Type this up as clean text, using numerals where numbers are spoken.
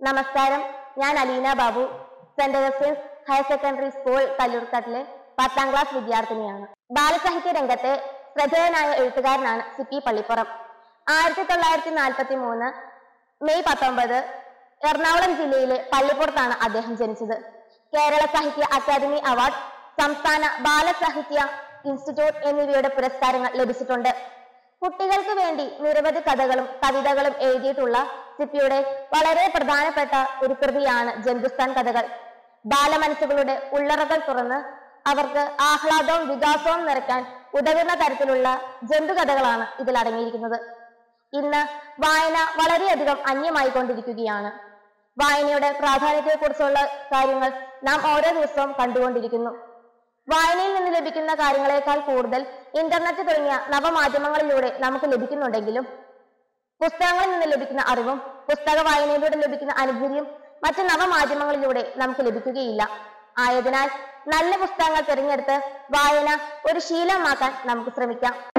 നമസ്കാരം, ഞാൻ Aleena Babu, saint Joseph's higher secondary school കല്ലൂർക്കാട്ടിലെ 10ാം ക്ലാസ് വിദ്യാർത്ഥിനിയാണ്. ബാലസാഹിത്യ രംഗത്തെ ശ്രദ്ധേയനായ എഴുത്തുകാരനാണ് സി.പി. പള്ളിപ്പുറം. 1943 മെയ് 19 എറണാകുളം ജില്ലയിലെ പള്ളിപ്പുറത്താണ് അദ്ദേഹം ജനിച്ചത്. കേരള സാഹിത്യ അക്കാദമി അവാർഡ്, സംസ്ഥാന ബാലസാഹിത്യ ഇൻസ്റ്റിറ്റ്യൂട്ട് എന്നിവയുടെ പുരസ്കാരങ്ങൾ ലഭിച്ചിട്ടുണ്ട്. കുട്ടികൾക്ക് വേണ്ടി നിരവധി കഥകളും കവിതകളും എഴുതിയിട്ടുള്ള സിപ്പിയുടെ വളരെ പ്രധാനപ്പെട്ട ഒരു കൃതിയാണ് ജന്തുസ്ഥാൻ കഥകൾ. ബാലമനസ്സുകളുടെ ഉള്ളറകൾ തുറന്ന് അവർക്ക് ആഹ്ലാദവും വികാസവും നിറയ്ക്കാൻ ഉതകുന്ന തരത്തിലുള്ള ജന്തുകഥകളാണ് ഇതിൽ അടങ്ങിയിരിക്കുന്നത്. ഇന്ന് വായന വളരെയധികം അന്യമായിക്കൊണ്ടിരിക്കുകയാണ്. വായനയുടെ പ്രാധാന്യത്തെക്കുറിച്ചുള്ള കാര്യങ്ങൾ നാം ഓരോ ദിവസവും കണ്ടുകൊണ്ടിരിക്കുന്നു. വായനയിൽ നിന്ന് ലഭിക്കുന്ന കാര്യങ്ങളെക്കാൾ കൂടുതൽ ഇന്റർനെറ്റ് തുടങ്ങിയ നവമാധ്യമങ്ങളിലൂടെ നമുക്ക് ലഭിക്കുന്നുണ്ടെങ്കിലും പുസ്തകങ്ങളിൽ നിന്ന് ലഭിക്കുന്ന അറിവും പുസ്തക വായനയിലൂടെ ലഭിക്കുന്ന അനുഭൂതിയും മറ്റ് നവമാധ്യമങ്ങളിലൂടെ നമുക്ക് ലഭിക്കുകയില്ല. ആയതിനാൽ നല്ല പുസ്തകങ്ങൾ തിരഞ്ഞെടുത്ത് വായന ഒരു ശീലമാക്കാൻ നമുക്ക് ശ്രമിക്കാം.